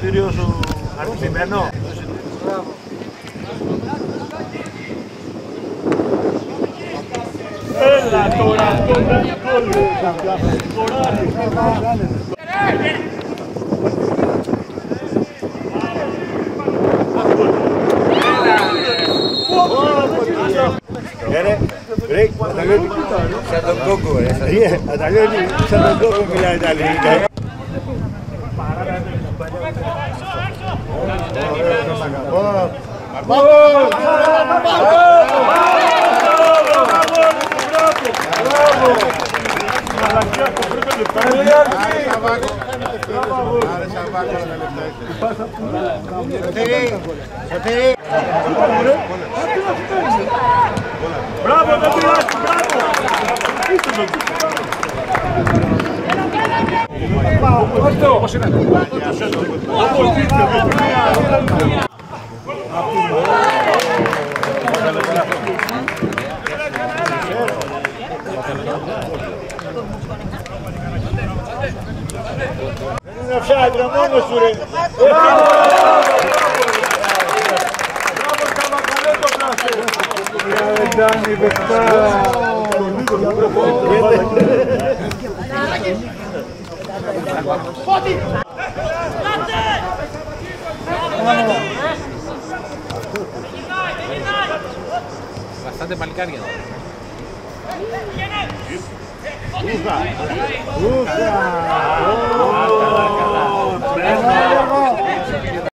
εισιτήριο σου αριθμημένο. Έλα τώρα αυτό δεν ρε, Αταλιώτη, σαν τον Κόκο, ρε. Αταλιώτη, σαν τον Κόκο μιλάει τα ελληνικά. Μπράβο, δεν πειράζει, μπράβο! Πώς είναι? Δεν είναι ψάτρα μόνος σου ρε! Μπράβο Καβακαλέτο Πλάσε! Ντάνι Βεκτά! Bastante παλικάρια. Ούχα!